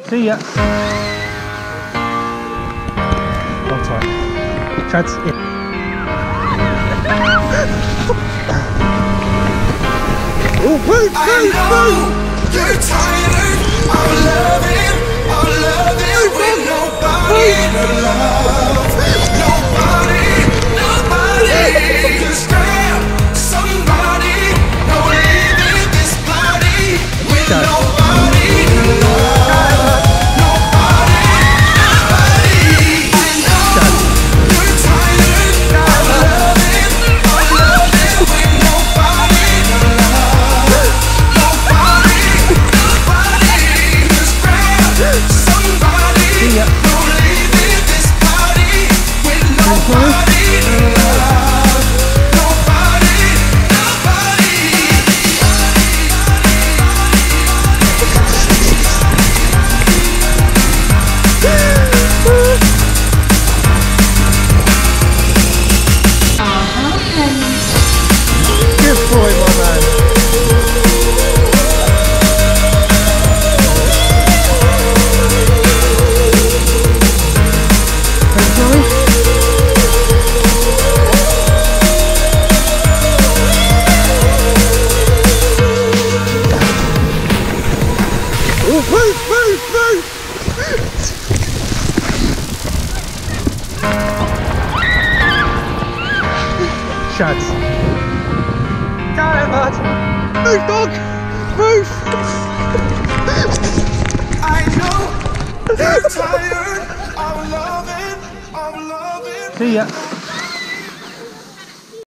See ya. Long time. Chad's in. Oh, move, you're tired of loving with nobody to love. Nobody. Just grab somebody. No leaving this body with nobody to love. Nobody. I know you're tired of loving with nobody to love. Nobody. Just grab somebody. No leaving this body with nobody to love. Nobody. Good boy, my man. Thanks, Molly. Oh, move! Shads. Down it, bud. Move, dog. Move. I know you're tired of loving. See ya.